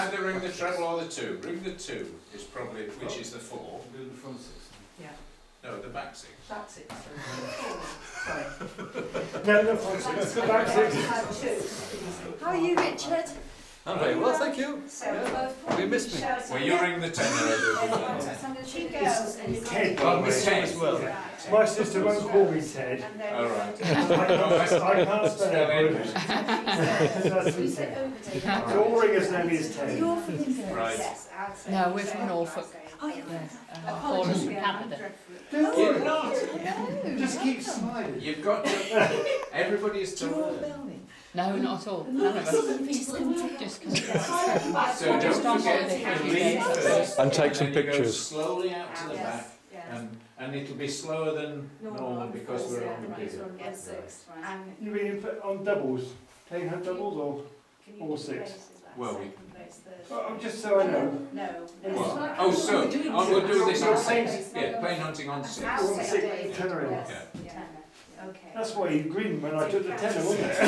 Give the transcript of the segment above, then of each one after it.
either ring the treble or the 2. Ring the 2 is probably, which is the 4. Do the front 6. Yeah. No, the back 6. Back 6. Sorry. No, the front 6. The back 6. How are you, Richard? I'm very well, thank you. You missed me. Well, you ring the tenor. Two girls and It's Ted, by I the missed you way. as well. My sister won't call me Ted. All right. I can't spell it. We said over to So all ringers' name is Ted. You're from England? Right. Yes, I'd say. No, we're from Norfolk. Oh, yeah. Paula's from Canada. Don't You're worry. not. Just keep smiling. You've got to. Everybody is to learn. No, not at all. None of us. Just come. So don't forget to lead first. And take some then you go pictures. slowly out to the back. And it'll be slower than normal because we're on the video. You mean on doubles? Playing her doubles or all 6? Well, we. Oh, just so I know. No. What? Oh, so we'll do this on 6. Yeah, plain hunting on 6. On 6, tenor in. Yeah. Okay. That's why you grinned when I took the tenor, wasn't it?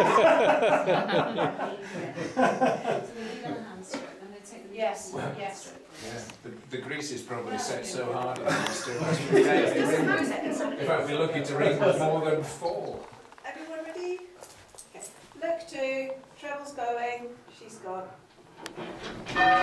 Yes. Well, Yes. Yeah. The grease is probably set so hard it needs to. In fact, we're lucky to ring more than 4. Everyone ready? Okay. Look 2, treble's going, she's gone.